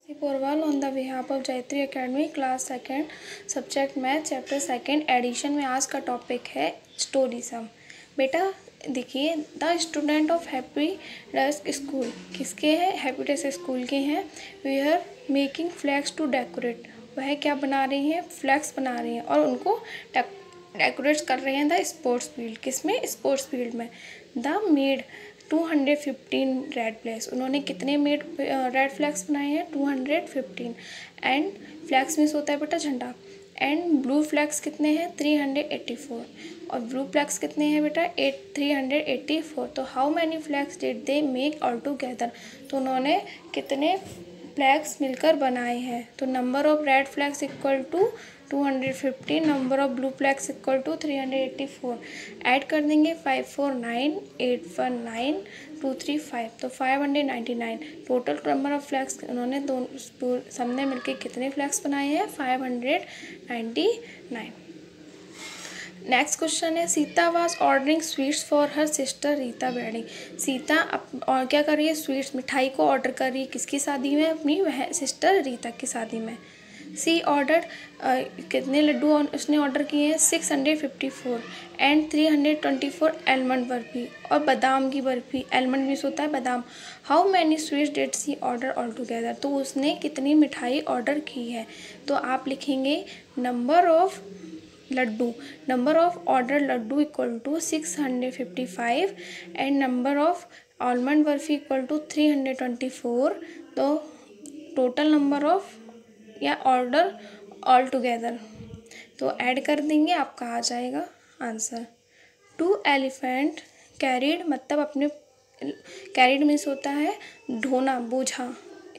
Porwal on the behalf of Jayatri academy class second subject math chapter second edition में आज का topic है story sum. बेटा देखिए, the student of happy desk school किसके हैं? हैप्पी डेस्क स्कूल के हैं। We are making flags to decorate, वह क्या बना रही हैं? फ्लैग्स बना रही हैं और उनको डेकोरेट कर रहे हैं द स्पोर्ट्स फील्ड। किसमें? स्पोर्ट्स फील्ड में। द मेड 215 रेड फ्लैग्स, उन्होंने कितने मेड रेड फ्लैग्स बनाए हैं? 215। एंड फ्लैग्स मीन्स होता है बेटा झंडा। एंड ब्लू फ्लैग्स कितने हैं? 384। और ब्लू फ्लैग्स कितने हैं बेटा? 384। तो how many flags did they make all together, तो उन्होंने कितने फ्लैग्स मिलकर बनाए हैं? तो number of red flags equal to 215, number of blue flags equal to 384। Add कर देंगे 549, 819, 235, तो 599। टोटल नंबर ऑफ फ्लैग्स उन्होंने दोनों सबने मिलकर कितने फ्लैग्स बनाए हैं? 599। नेक्स्ट क्वेश्चन है, Sita was ordering sweets for her sister Rita wedding. Sita और क्या कर रही है? स्वीट्स, मिठाई को ऑर्डर कर रही है। किसकी शादी में? अपनी वह सिस्टर रीता की शादी में। सी ऑर्डर कितने लड्डू उसने ऑर्डर किए हैं? 654 एंड 324 एलमंड बर्फी और बादाम की बर्फी। एलमंड भी होता है बादाम। How many sweets did she order all together, तो उसने कितनी मिठाई ऑर्डर की है? तो आप लिखेंगे number of laddoo, number of order laddoo equal to 655 and number of almond barfi equal to 324। तो टोटल नंबर ऑफ या ऑर्डर ऑल टुगेदर तो ऐड कर देंगे, आपका आ जाएगा आंसर। 2 एलिफेंट कैरिड, मतलब अपने कैरिड मीन्स होता है ढोना, बोझा।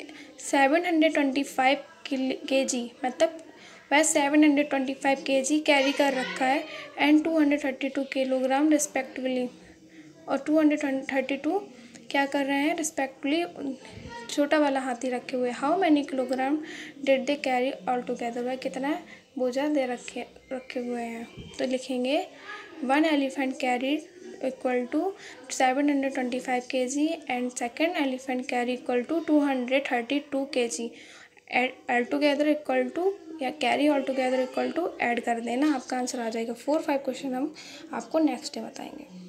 725 kg, मतलब वह 725 kg कैरी कर रखा है। एंड 232 किलोग्राम रिस्पेक्टिवली, और 232 क्या कर रहे हैं? रिस्पेक्टिवली छोटा वाला हाथी रखे हुए। How many kilogram did they carry all together, वह कितना बोझा दे रखे हुए हैं? तो लिखेंगे 1 elephant carried equal to 725 kg and second elephant carry equal to 232 kg। All together equal to या carry all together equal to add कर देना, आपका आंसर आ जाएगा। 4-5 क्वेश्चन हम आपको नेक्स्ट डे बताएंगे।